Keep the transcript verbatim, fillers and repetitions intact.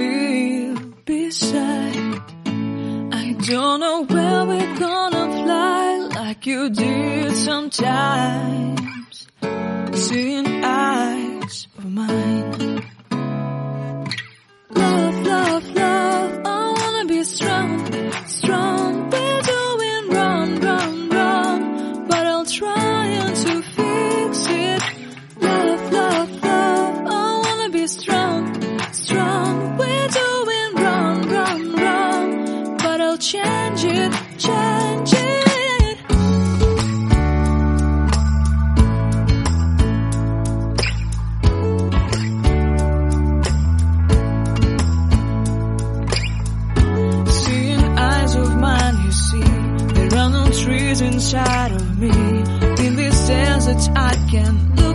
feel beside. I don't know where we're gonna fly like you did sometimes. Seeing eyes of mine. Love, love, love, I wanna be strong, strong. We're doing wrong, wrong, wrong, but I'll try to fix it. Love, love, love, I wanna be strong, strong. We're doing wrong, wrong, wrong, but I'll change it, change it. Trees inside of me. In this desert I can